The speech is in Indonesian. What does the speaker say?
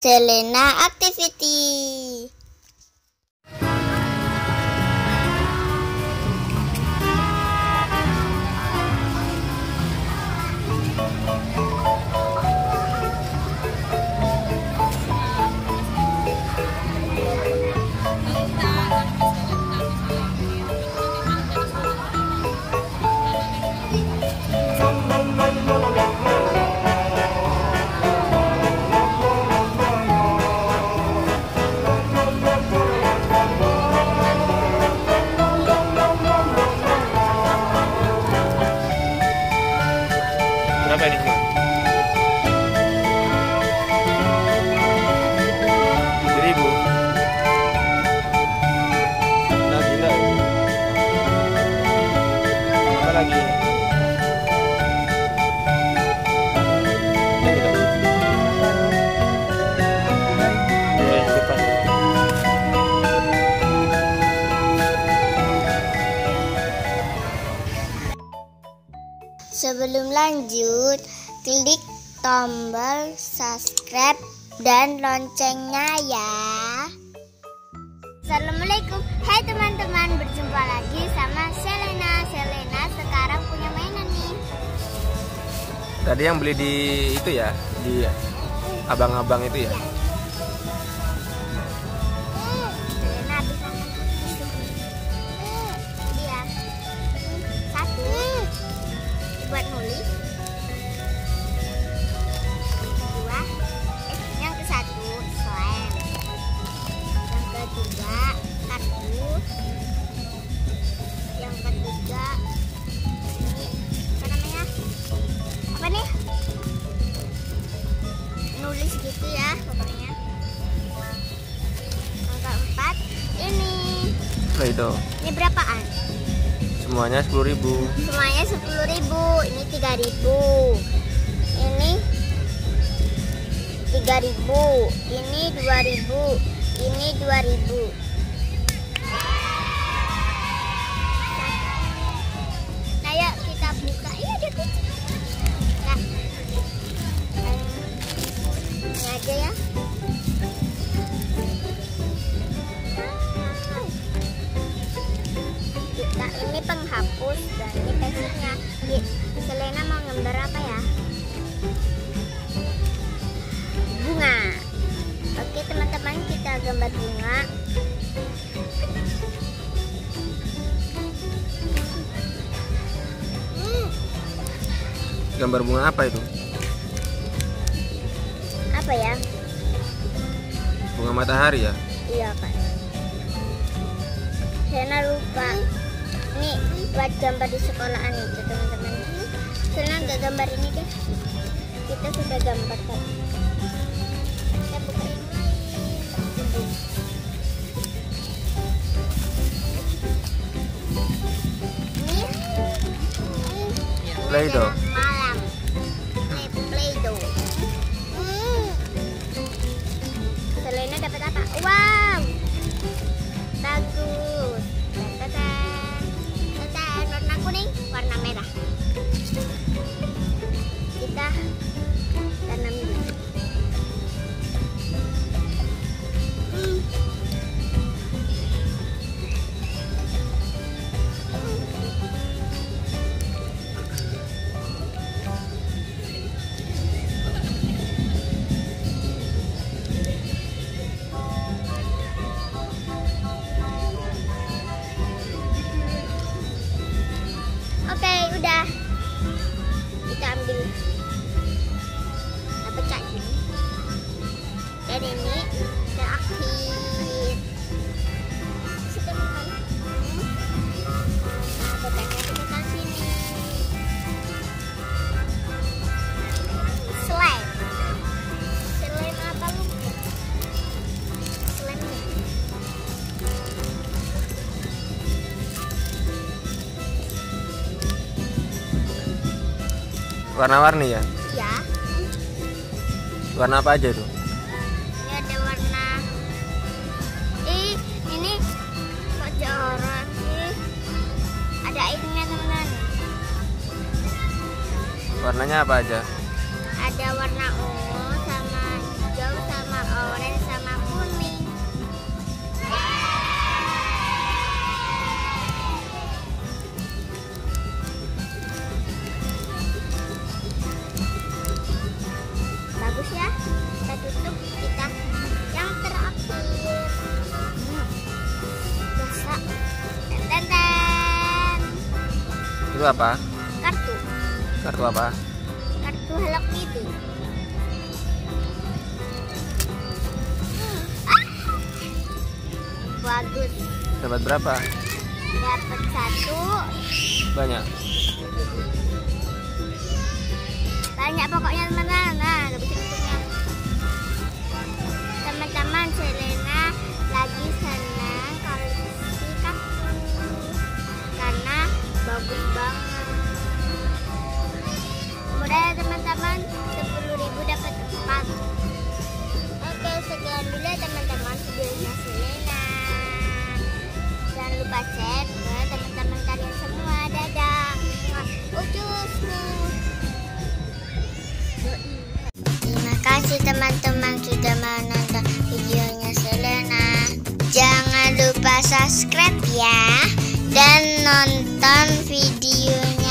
Selena Activity. Berapa ini semua? 7.000. Nah, gila. Apa lagi? Ini kita. Cepat. Sebelum lanjut, klik tombol subscribe dan loncengnya ya. Assalamualaikum, hai teman-teman, berjumpa lagi sama Selena. Selena sekarang punya mainan nih. Tadi yang beli di itu ya, di abang-abang itu ya. Selena bisa dia satu buat nulis, dua yang ke satu slam, yang kedua kartu, yang ketiga ini apa namanya, apa nih, nulis gitu ya pokoknya. Yang keempat ini Play-Doh. ini berapaan? Semuanya 10.000. Semuanya 10.000. Ini 3.000. Ini 3.000. Ini 2.000. Ini 2.000. Nah, yuk kita buka. Iya, ada kucing. Nah, ini aja ya. Ini penghapus dan ini pensilnya. Selena mau gambar apa ya? Bunga. Oke teman-teman, kita gambar bunga. Gambar bunga apa itu? Apa ya? Bunga matahari ya? Iya Kak. Selena lupa. Ini buat gambar di sekolahan itu teman-teman. Selena nggak gambar ini deh. Kita sudah gambar tadi. Kita buka yang lain. Ini Play-Doh. malam. Ini Play-Doh. Selena dapat apa? Wow, bagus. Warna kuning, warna merah. Kita tanam dulu. Oke, udah. Kita ambil pecah ini. Dan ini terakhir. Teman-teman. Nah, pecahnya kita taruh sini. Slime. Slime apa lu? Slime ini. Warna-warni ya? Ya. Warna apa aja itu? Ini ada warna. Ini wajah orang. Ada airnya teman-teman. Warnanya apa aja? Ada warna ungu sama hijau sama Itu apa? Kartu. Kartu apa? Kartu Hello Kitty. Ah! Bagus. Dapat berapa? Dapat 1. Banyak. Banyak pokoknya teman-teman. Nah, gak bisa tutupnya. Teman-teman, Selena lagi senang kalau dikasih kartu karena bagus banget. Mudah ya teman-teman, 10.000 dapat 4. Oke, sekian dulu ya teman-teman videonya Selena. Jangan lupa share ke teman-teman kalian semua. Dadah. Ucus. Terima kasih teman-teman sudah menonton videonya Selena. Jangan lupa subscribe ya dan nonton videonya.